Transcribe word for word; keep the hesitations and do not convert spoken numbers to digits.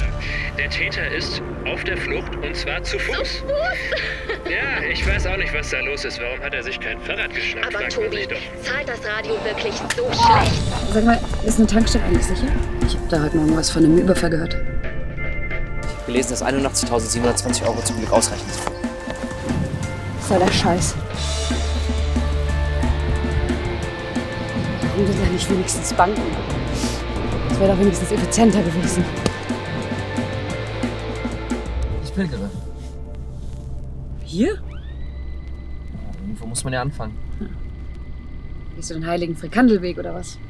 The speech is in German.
Der Täter ist auf der Flucht und zwar zu Fuß. Zu Fuß? Ja, ich weiß auch nicht, was da los ist. Warum hat er sich kein Fahrrad geschnappt? Aber fragt man Tobi, sich doch. zahlt das Radio wirklich so schlecht? Sag mal, ist eine Tankstelle eigentlich sicher? Ich habe da heute Morgen was von einem Überfall gehört. Ich habe gelesen, dass einundachtzigtausendsiebenhundertzwanzig Euro zum Glück ausreichen. Was soll der Scheiß? Warum sind da nicht wenigstens Banken? Das wäre doch wenigstens effizienter gewesen. Ich pilgere. Hier? Irgendwo muss man ja anfangen. Gehst du den heiligen Frikandelweg oder was?